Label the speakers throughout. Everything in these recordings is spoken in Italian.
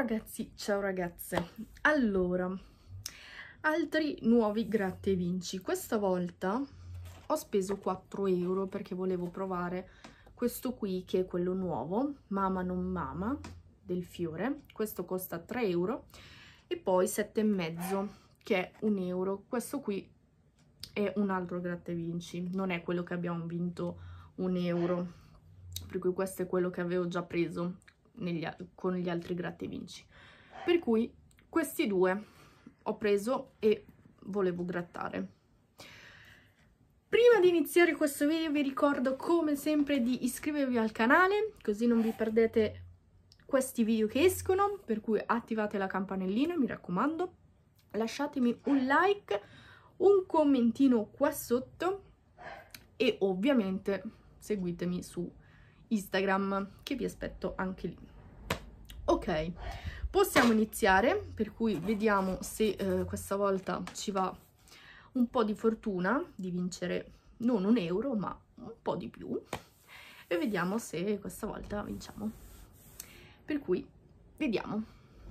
Speaker 1: ragazzi, ciao ragazze. Allora, altri nuovi gratta e vinci. Questa volta ho speso 4 euro perché volevo provare questo qui, che è quello nuovo, Mama non Mama, del fiore. Questo costa 3 euro e poi 7,5, che è 1 euro. Questo qui è un altro gratta e vinci, non è quello che abbiamo vinto 1 euro, per cui questo è quello che avevo già preso con gli altri gratta e vinci, per cui questi due ho preso e volevo grattare. Prima di iniziare questo video vi ricordo come sempre di iscrivervi al canale, così non vi perdete questi video che escono, per cui attivate la campanellina, mi raccomando, lasciatemi un like, un commentino qua sotto e ovviamente seguitemi su Instagram, che vi aspetto anche lì. Ok, possiamo iniziare, per cui vediamo se questa volta ci va un po' di fortuna di vincere non 1 euro ma un po' di più, e vediamo se questa volta vinciamo, per cui vediamo.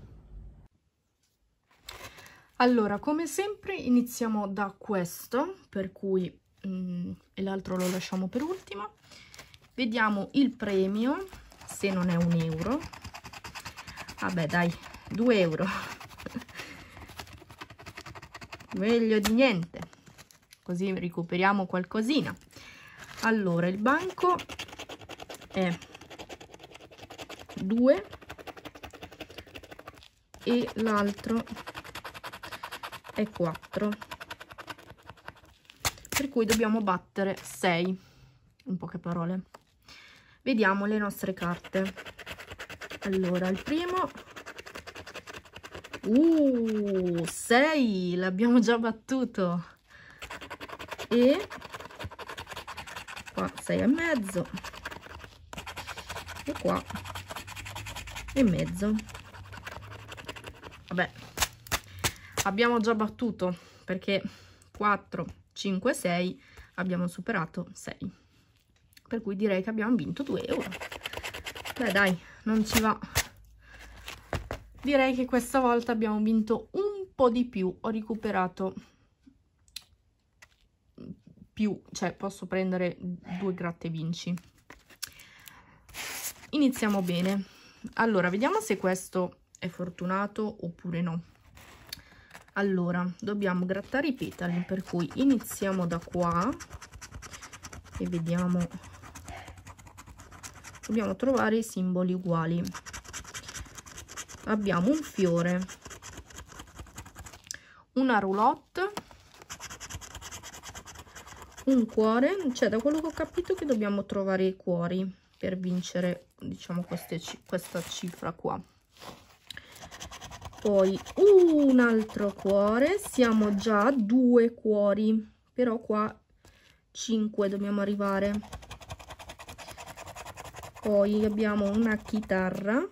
Speaker 1: Allora, come sempre iniziamo da questo, per cui e l'altro lo lasciamo per ultimo. Vediamo il premio, se non è 1 euro. Vabbè dai, 2 euro. Meglio di niente, così recuperiamo qualcosina. Allora, il banco è 2 e l'altro è 4, per cui dobbiamo battere 6, in poche parole. Vediamo le nostre carte. Allora, il primo 6, l'abbiamo già battuto, e qua 6,5 e qua e mezzo. Vabbè, abbiamo già battuto perché 4, 5, 6 abbiamo superato 6, per cui direi che abbiamo vinto 2 euro. Beh dai, non ci va. Direi che questa volta abbiamo vinto un po' di più, ho recuperato più, cioè posso prendere 2 gratta e vinci. Iniziamo bene. Allora, vediamo se questo è fortunato oppure no. Allora, dobbiamo grattare i petali, per cui iniziamo da qua e vediamo. Dobbiamo trovare i simboli uguali. Abbiamo un fiore, una roulotte, un cuore, cioè da quello che ho capito che dobbiamo trovare i cuori per vincere, diciamo, questa cifra qua. Poi un altro cuore, siamo già a 2 cuori, però qua 5 dobbiamo arrivare. Poi abbiamo una chitarra,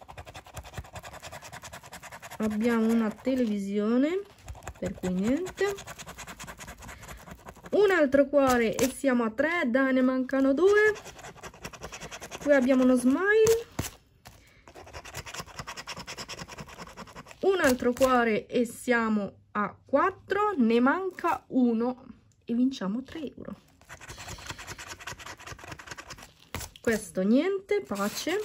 Speaker 1: abbiamo una televisione, per cui niente, un altro cuore e siamo a 3, dai, ne mancano 2. Qui abbiamo uno smile, un altro cuore e siamo a 4, ne manca 1 e vinciamo 3 euro. Questo niente, pace.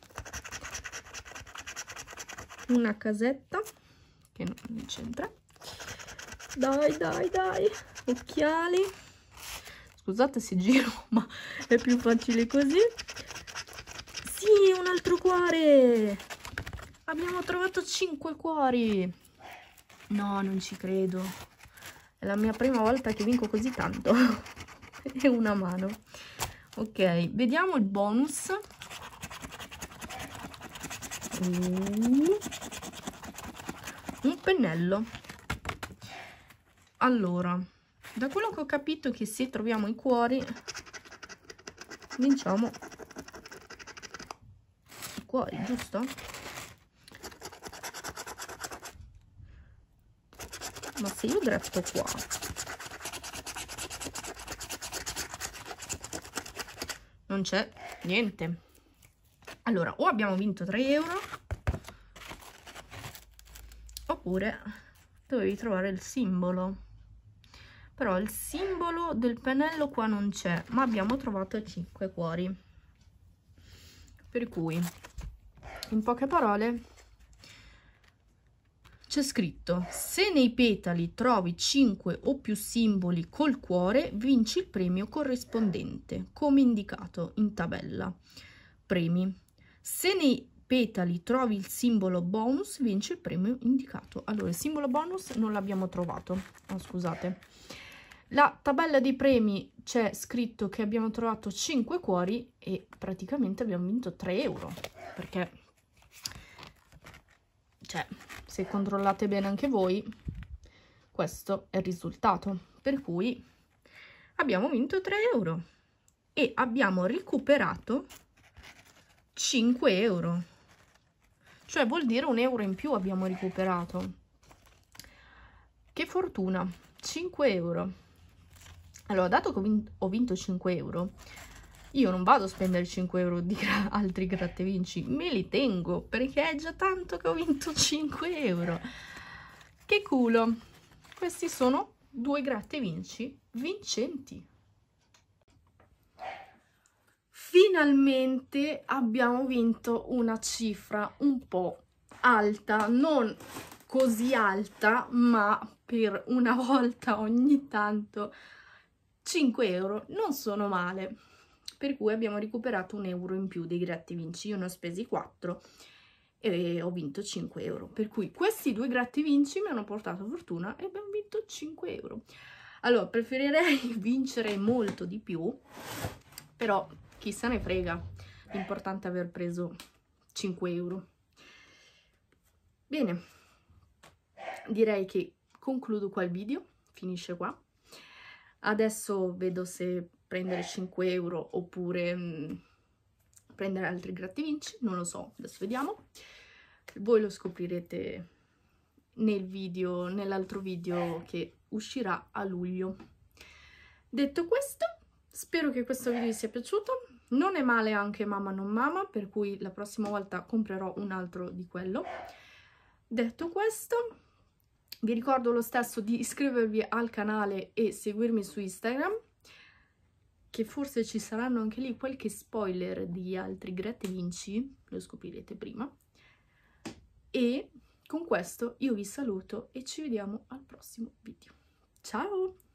Speaker 1: Una casetta che non c'entra. Dai dai dai, occhiali, scusate se giro ma è più facile così. Sì, un altro cuore, abbiamo trovato 5 cuori. No, non ci credo, è la mia prima volta che vinco così tanto. E una mano. Ok, vediamo il bonus. Un pennello. Allora, da quello che ho capito, che se troviamo i cuori vinciamo i cuori, giusto? Ma se io gratto qua, non c'è niente. Allora, o abbiamo vinto 3 euro oppure dovevi trovare il simbolo. Però il simbolo del pennello qua non c'è, ma abbiamo trovato 5 cuori. Per cui, in poche parole, c'è scritto: se nei petali trovi 5 o più simboli col cuore, vinci il premio corrispondente, come indicato in tabella. Premi. Se nei petali trovi il simbolo bonus, vinci il premio indicato. Allora, il simbolo bonus non l'abbiamo trovato. Oh, scusate. La tabella dei premi c'è scritto che abbiamo trovato 5 cuori e praticamente abbiamo vinto 3 euro, perché, cioè, se controllate bene anche voi, questo è il risultato, per cui abbiamo vinto 3 euro e abbiamo recuperato 5 euro, cioè vuol dire 1 euro in più abbiamo recuperato. Che fortuna, 5 euro. Allora, dato che ho vinto 5 euro, io non vado a spendere 5 euro di altri gratta e vinci, me li tengo, perché è già tanto che ho vinto 5 euro. Che culo! Questi sono 2 gratta e vinci vincenti. Finalmente abbiamo vinto una cifra un po' alta, non così alta, ma per una volta ogni tanto 5 euro non sono male, per cui abbiamo recuperato 1 euro in più dei gratta e vinci. Io ne ho spesi 4 e ho vinto 5 euro, per cui questi 2 gratta e vinci mi hanno portato fortuna e abbiamo vinto 5 euro. Allora, preferirei vincere molto di più, però chi se ne frega, l'importante è aver preso 5 euro. Bene, direi che concludo qua il video, finisce qua. Adesso vedo se prendere 5 euro oppure prendere altri gratta e vinci, non lo so, adesso vediamo. Voi lo scoprirete nel video, nell'altro video che uscirà a luglio. Detto questo, spero che questo video vi sia piaciuto. Non è male anche Mamma non Mama, per cui la prossima volta comprerò un altro di quello. Detto questo, vi ricordo lo stesso di iscrivervi al canale e seguirmi su Instagram, che forse ci saranno anche lì qualche spoiler di altri gratta e vinci, lo scoprirete prima. E con questo io vi saluto e ci vediamo al prossimo video. Ciao!